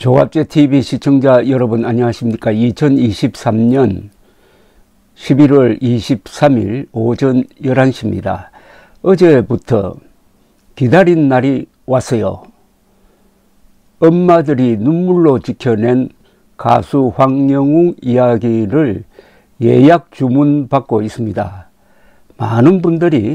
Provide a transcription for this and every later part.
조갑제 TV 시청자 여러분 안녕하십니까. 2023년 11월 23일 오전 11시입니다. 어제부터 기다린 날이 왔어요. 엄마들이 눈물로 지켜낸 가수 황영웅 이야기를 예약 주문받고 있습니다. 많은 분들이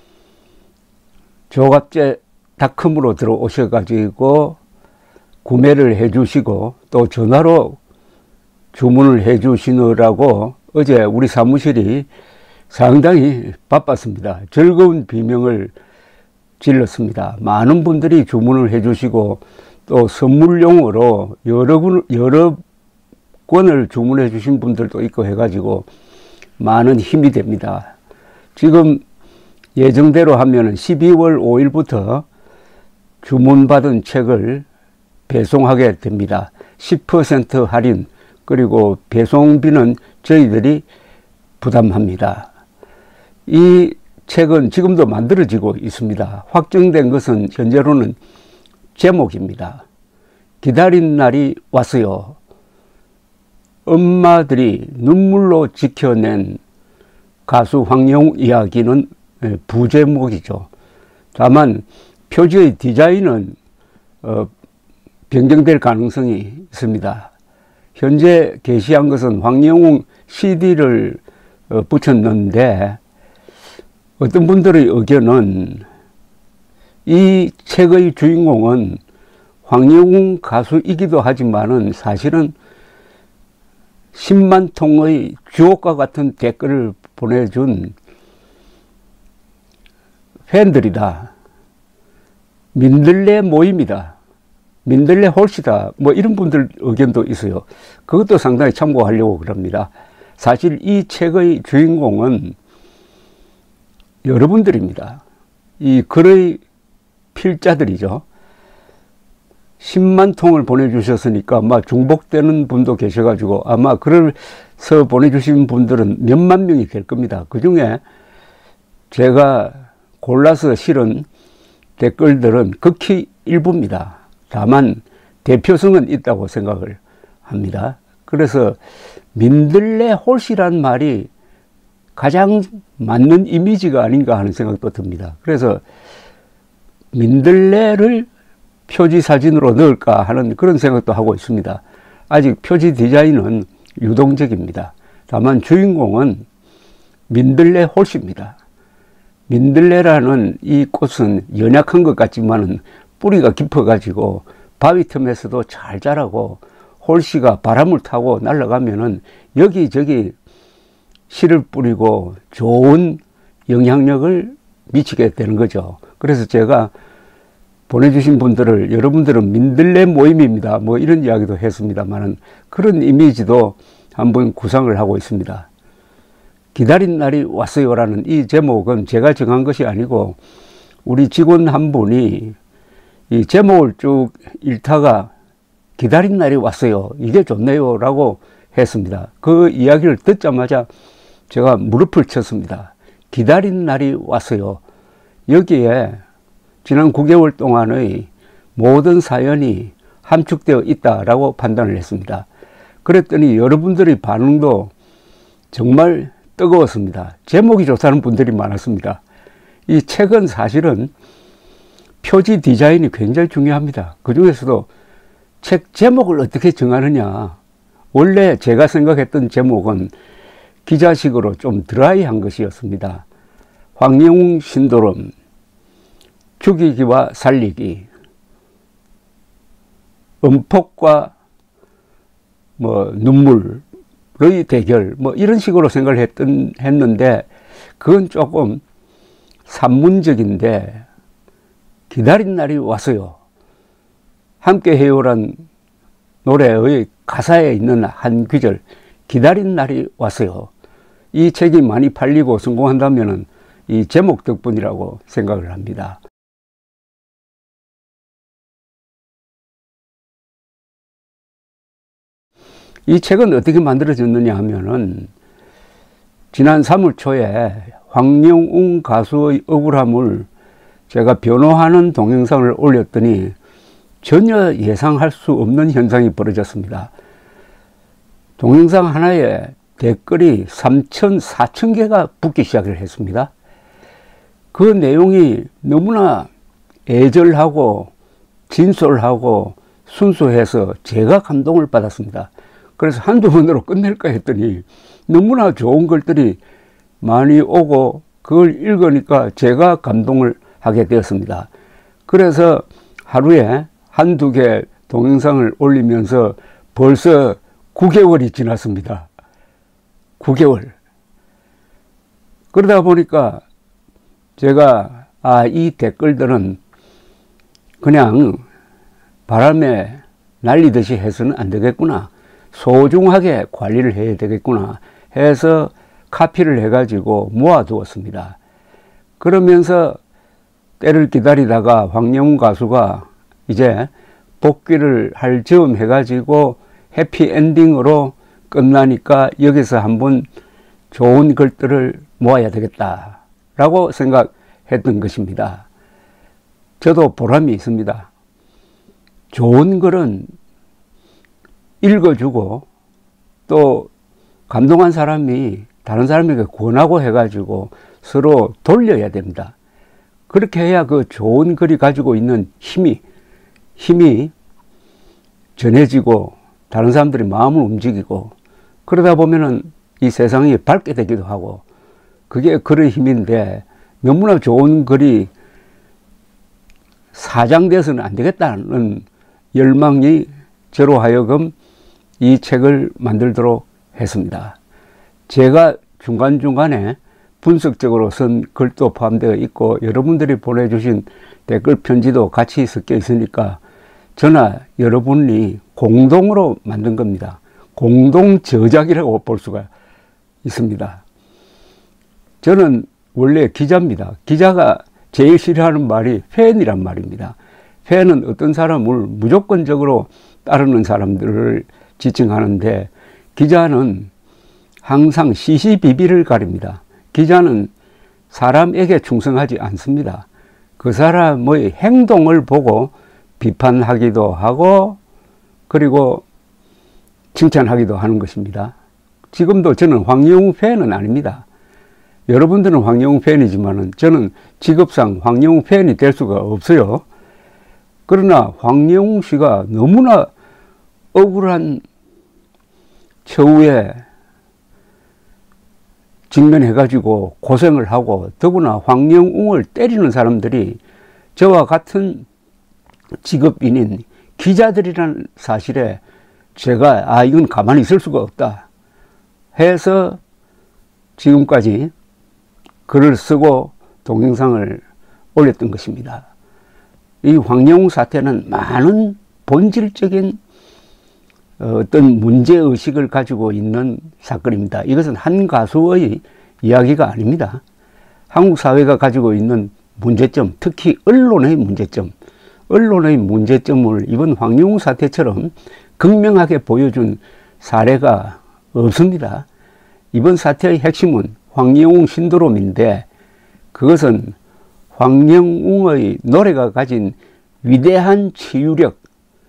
조갑제닷컴으로 들어오셔가지고 구매를 해 주시고 또 전화로 주문을 해 주시느라고 어제 우리 사무실이 상당히 바빴습니다. 즐거운 비명을 질렀습니다. 많은 분들이 주문을 해 주시고 또 선물용으로 여러 권을 주문해 주신 분들도 있고 해가지고 많은 힘이 됩니다. 지금 예정대로 하면 12월 5일부터 주문받은 책을 배송하게 됩니다. 10% 할인, 그리고 배송비는 저희들이 부담합니다. 이 책은 지금도 만들어지고 있습니다. 확정된 것은 현재로는 제목입니다. 기다린 날이 왔어요. 엄마들이 눈물로 지켜낸 가수 황영웅 이야기는 부제목이죠. 다만 표지의 디자인은 변경될 가능성이 있습니다. 현재 게시한 것은 황영웅 CD를 붙였는데 어떤 분들의 의견은 이 책의 주인공은 황영웅 가수이기도 하지만은 사실은 10만 통의 주옥과 같은 댓글을 보내준 팬들이다. 민들레 모임이다. 민들레 홀씨다. 뭐 이런 분들 의견도 있어요. 그것도 상당히 참고하려고 그럽니다. 사실 이 책의 주인공은 여러분들입니다. 이 글의 필자들이죠. 10만 통을 보내주셨으니까 아마 중복되는 분도 계셔가지고 아마 글을 써 보내주신 분들은 몇만 명이 될 겁니다. 그 중에 제가 골라서 실은 댓글들은 극히 일부입니다. 다만 대표성은 있다고 생각을 합니다. 그래서 민들레 홀씨란 말이 가장 맞는 이미지가 아닌가 하는 생각도 듭니다. 그래서 민들레를 표지 사진으로 넣을까 하는 그런 생각도 하고 있습니다. 아직 표지 디자인은 유동적입니다. 다만 주인공은 민들레 홀씨입니다. 민들레라는 이 꽃은 연약한 것 같지만은 뿌리가 깊어가지고 바위 틈에서도 잘 자라고 홀씨가 바람을 타고 날아가면은 여기저기 씨를 뿌리고 좋은 영향력을 미치게 되는 거죠. 그래서 제가 보내주신 분들을 여러분들은 민들레 모임입니다. 뭐 이런 이야기도 했습니다만은 그런 이미지도 한번 구상을 하고 있습니다. 기다린 날이 왔어요라는 이 제목은 제가 정한 것이 아니고 우리 직원 한 분이 이 제목을 쭉 읽다가 기다린 날이 왔어요. 이게 좋네요. 라고 했습니다. 그 이야기를 듣자마자 제가 무릎을 쳤습니다. 기다린 날이 왔어요. 여기에 지난 9개월 동안의 모든 사연이 함축되어 있다라고 판단을 했습니다. 그랬더니 여러분들의 반응도 정말 뜨거웠습니다. 제목이 좋다는 분들이 많았습니다. 이 책은 사실은 표지 디자인이 굉장히 중요합니다. 그 중에서도 책 제목을 어떻게 정하느냐. 원래 제가 생각했던 제목은 기자식으로 좀 드라이한 것이었습니다. 황영웅 신도름, 죽이기와 살리기, 음폭과 눈물의 대결, 이런 식으로 생각을 했는데 그건 조금 산문적인데 기다린 날이 왔어요. 함께 해요란 노래의 가사에 있는 한 구절, 기다린 날이 왔어요. 이 책이 많이 팔리고 성공한다면 이 제목 덕분이라고 생각을 합니다. 이 책은 어떻게 만들어졌느냐 하면은 지난 3월 초에 황영웅 가수의 억울함을 제가 변호하는 동영상을 올렸더니 전혀 예상할 수 없는 현상이 벌어졌습니다. 동영상 하나에 댓글이 3,000, 4,000개가 붙기 시작을 했습니다. 그 내용이 너무나 애절하고 진솔하고 순수해서 제가 감동을 받았습니다. 그래서 한두 번으로 끝낼까 했더니 너무나 좋은 글들이 많이 오고 그걸 읽으니까 제가 감동을 하게 되었습니다. 그래서 하루에 한두 개 동영상을 올리면서 벌써 9개월이 지났습니다. 9개월. 그러다 보니까 제가 이 댓글들은 그냥 바람에 날리듯이 해서는 안 되겠구나. 소중하게 관리를 해야 되겠구나 해서 카피를 해가지고 모아두었습니다. 그러면서 때를 기다리다가 황영훈 가수가 이제 복귀를 할 즈음 해가지고 해피엔딩으로 끝나니까 여기서 한번 좋은 글들을 모아야 되겠다 라고 생각했던 것입니다. 저도 보람이 있습니다. 좋은 글은 읽어주고 또 감동한 사람이 다른 사람에게 권하고 해가지고 서로 돌려야 됩니다. 그렇게 해야 그 좋은 글이 가지고 있는 힘이 전해지고 다른 사람들이 마음을 움직이고 그러다 보면은 이 세상이 밝게 되기도 하고 그게 글의 힘인데 너무나 좋은 글이 사장돼서는 안 되겠다는 열망이 저로 하여금 이 책을 만들도록 했습니다. 제가 중간중간에 분석적으로 쓴 글도 포함되어 있고 여러분들이 보내주신 댓글 편지도 같이 섞여 있으니까 저나 여러분이 공동으로 만든 겁니다. 공동 저작이라고 볼 수가 있습니다. 저는 원래 기자입니다. 기자가 제일 싫어하는 말이 팬이란 말입니다. 팬은 어떤 사람을 무조건적으로 따르는 사람들을 지칭하는데 기자는 항상 시시비비를 가립니다. 기자는 사람에게 충성하지 않습니다. 그 사람의 행동을 보고 비판하기도 하고 그리고 칭찬하기도 하는 것입니다. 지금도 저는 황영웅 팬은 아닙니다. 여러분들은 황영웅 팬이지만 저는 직업상 황영웅 팬이 될 수가 없어요. 그러나 황영웅 씨가 너무나 억울한 처우에 직면해가지고 고생을 하고 더구나 황영웅을 때리는 사람들이 저와 같은 직업인인 기자들이라는 사실에 제가 이건 가만히 있을 수가 없다 해서 지금까지 글을 쓰고 동영상을 올렸던 것입니다. 이 황영웅 사태는 많은 본질적인 어떤 문제의식을 가지고 있는 사건입니다. 이것은 한 가수의 이야기가 아닙니다. 한국 사회가 가지고 있는 문제점, 특히 언론의 문제점을 이번 황영웅 사태처럼 극명하게 보여준 사례가 없습니다. 이번 사태의 핵심은 황영웅 신드롬인데 그것은 황영웅의 노래가 가진 위대한 치유력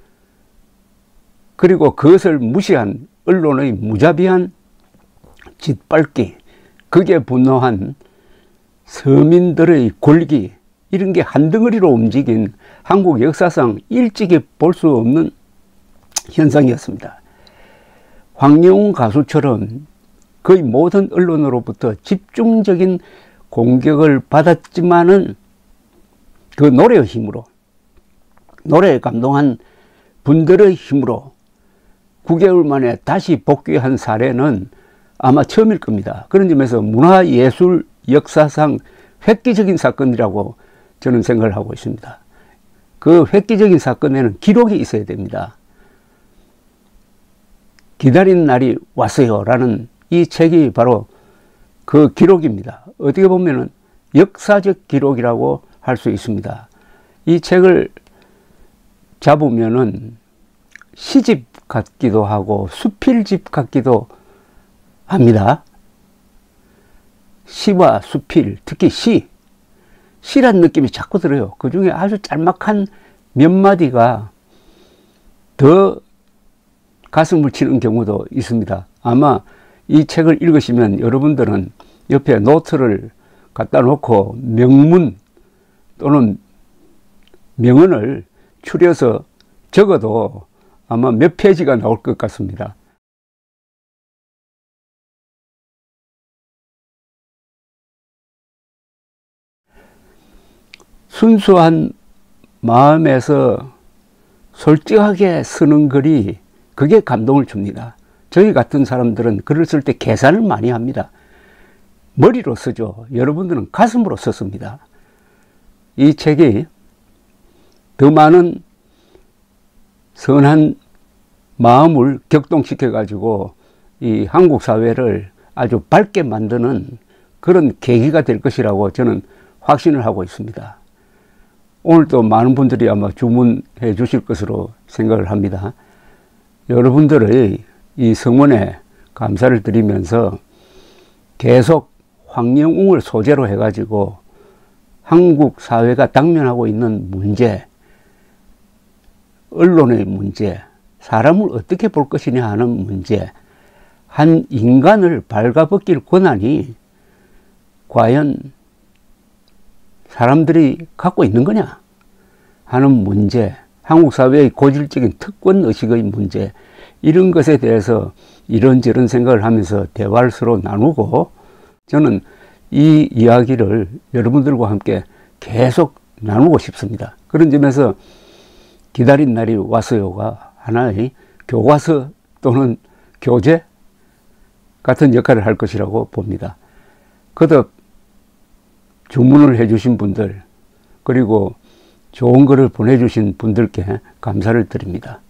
그리고 그것을 무시한 언론의 무자비한 짓밟기, 그게 분노한 서민들의 골기, 이런 게 한 덩어리로 움직인 한국 역사상 일찍이 볼 수 없는 현상이었습니다. 황영웅 가수처럼 거의 모든 언론으로부터 집중적인 공격을 받았지만은 그 노래의 힘으로, 노래에 감동한 분들의 힘으로 9개월 만에 다시 복귀한 사례는 아마 처음일 겁니다. 그런 점에서 문화예술 역사상 획기적인 사건이라고 저는 생각을 하고 있습니다. 그 획기적인 사건에는 기록이 있어야 됩니다. 기다린 날이 왔어요 라는 이 책이 바로 그 기록입니다. 어떻게 보면 역사적 기록이라고 할 수 있습니다. 이 책을 잡으면은 시집 같기도 하고 수필집 같기도 합니다. 시와 수필, 특히 시란 느낌이 자꾸 들어요. 그 중에 아주 짤막한 몇 마디가 더 가슴을 치는 경우도 있습니다. 아마 이 책을 읽으시면 여러분들은 옆에 노트를 갖다 놓고 명문 또는 명언을 추려서 적어도 아마 몇 페이지가 나올 것 같습니다. 순수한 마음에서 솔직하게 쓰는 글이 그게 감동을 줍니다. 저희 같은 사람들은 글을 쓸 때 계산을 많이 합니다. 머리로 쓰죠. 여러분들은 가슴으로 썼습니다. 이 책이 더 많은 선한 마음을 격동시켜 가지고 이 한국 사회를 아주 밝게 만드는 그런 계기가 될 것이라고 저는 확신을 하고 있습니다. 오늘도 많은 분들이 아마 주문해 주실 것으로 생각을 합니다. 여러분들의 이 성원에 감사를 드리면서 계속 황영웅을 소재로 해가지고 한국 사회가 당면하고 있는 문제, 언론의 문제, 사람을 어떻게 볼 것이냐 하는 문제, 한 인간을 발가벗길 권한이 과연 사람들이 갖고 있는 거냐 하는 문제, 한국 사회의 고질적인 특권의식의 문제, 이런 것에 대해서 이런저런 생각을 하면서 대화를 서로 나누고, 저는 이 이야기를 여러분들과 함께 계속 나누고 싶습니다. 그런 점에서 기다린 날이 왔어요가 하나의 교과서 또는 교재 같은 역할을 할 것이라고 봅니다. 거듭 주문을 해주신 분들, 그리고 좋은 글을 보내주신 분들께 감사를 드립니다.